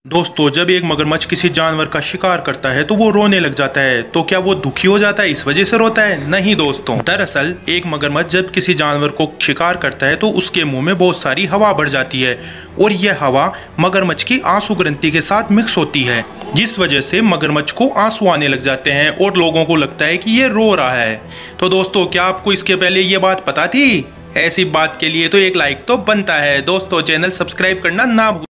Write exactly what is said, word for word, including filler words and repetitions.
दोस्तों, जब एक मगरमच्छ किसी जानवर का शिकार करता है तो वो रोने लग जाता है। तो क्या वो दुखी हो जाता है, इस वजह से रोता है? नहीं दोस्तों, दरअसल एक मगरमच्छ जब किसी जानवर को शिकार करता है तो उसके मुंह में बहुत सारी हवा भर जाती है और यह हवा मगरमच्छ की आंसू ग्रंथि के साथ मिक्स होती है, जिस वजह से मगरमच्छ को आंसू आने लग जाते हैं और लोगों को लगता है कि ये रो रहा है। तो दोस्तों, क्या आपको इसके पहले ये बात पता थी? ऐसी बात के लिए तो एक लाइक तो बनता है। दोस्तों, चैनल सब्सक्राइब करना ना